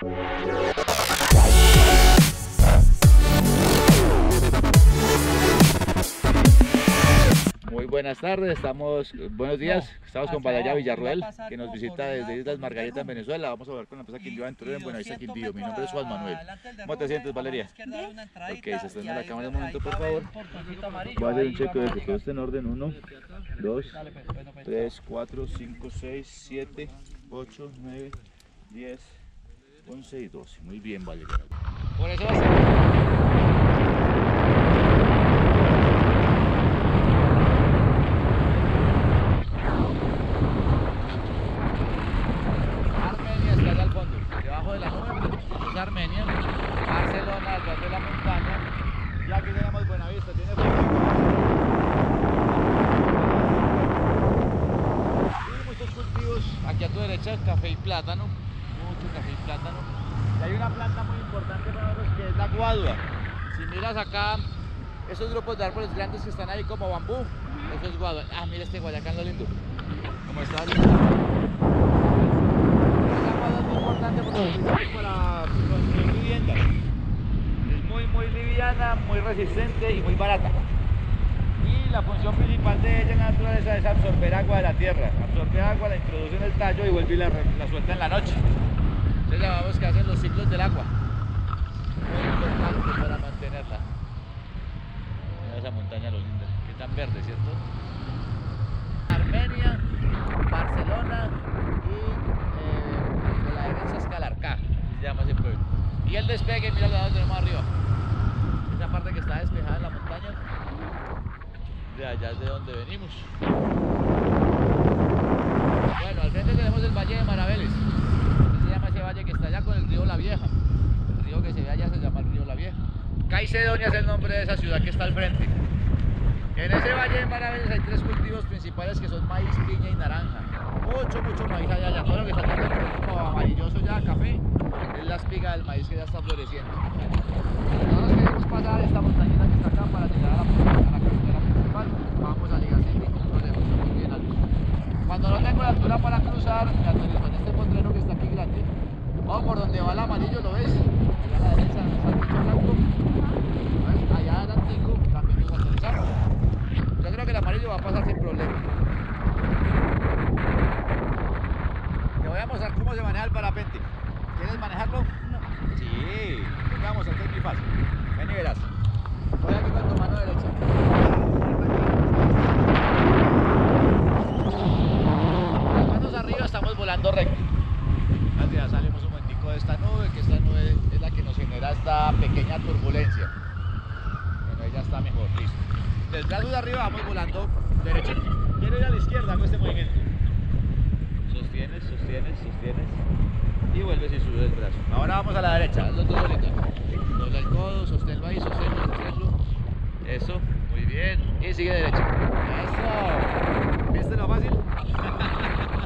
Muy buenas tardes, buenos días, estamos con Valeria Villarruel, que nos visita desde Islas Margarita en Venezuela. Vamos a hablar con la empresa Quindío Aventurero en Buenavista Quindío. Mi nombre es Juan Manuel. ¿Cómo te sientes, Valeria? Ok, se está en la cámara un momento, por favor. Voy a hacer un chequeo de que todo esté en orden. 1, 2, 3, 4, 5, 6, 7, 8, 9, 10, 11 y 12. Muy bien, Valeria. Por eso va a ser... Armenia, Barcelona, detrás de la montaña, y aquí tenemos Buenavista, tiene y muchos cultivos, aquí a tu derecha café y plátano, mucho café y plátano, y hay una planta muy importante para nosotros que es la guadua. Si miras acá, esos grupos de árboles grandes que están ahí como bambú, eso es guadua. Ah, mira este guayacán lo lindo, como está lindo. Esa guadua es muy importante porque utilizamos para construir viviendas. Es muy liviana, muy resistente y muy barata. Y la función principal de ella en la naturaleza es absorber agua de la tierra. Absorbe agua, la introduce en el tallo y vuelve y la suelta en la noche. Entonces llamamos que hacen los ciclos del agua. Muy importante para mantenerla. Mira esa montaña lo linda, que tan verde, ¿cierto? Armenia, Barcelona y de la derecha es Calarcá, se llama ese pueblo. Y el despegue, mira lo que tenemos arriba. Esa parte que está despejada en la montaña, de allá es de donde venimos. Bueno, al frente tenemos el Valle de Maraveles. Se llama ese valle que está allá con el río La Vieja. El río que se ve allá se llama el río La Vieja. Caicedonia es el nombre de esa ciudad que está al frente. En ese Valle de Maraveles hay tres cultivos principales que son maíz, piña y naranja. Mucho maíz allá. Todo lo que está haciendo como amarilloso ya, café, es la espiga del maíz que ya está floreciendo. Nosotros queremos pasar esta montañita que está acá para llegar a la carretera principal. Vamos a llegar sin ningún problema, estamos bien altos. Cuando no tengo la altura para cruzar, me aterrizo en este potrero que está aquí grande. Vamos por donde va el amarillo, ¿lo ves? Allá a la derecha, donde está el techo blanco. ¿Ves? Allá adelantico también nos aterrizamos. Yo creo que el amarillo va a pasar sin problema. Te voy a mostrar cómo se maneja el parapente. ¿Quieres manejarlo? No. Sí, vamos a hacer muy fácil. Ven y verás. Voy aquí con tu mano derecha. Las manos arriba, estamos volando recto. Ya salimos un momentico de esta nube, que esta nube es la que nos genera esta pequeña turbulencia. Bueno, ella está mejor, listo. Del brazo de arriba vamos volando derecho. Quiero ir a la izquierda con este movimiento. Sostienes y vuelves y subes el brazo. Ahora vamos a la derecha, hazlo tú solito. Dobla el codo, sosténlo ahí, sosténlo. Eso, muy bien. Y sigue derecho. Eso. ¿Viste lo fácil?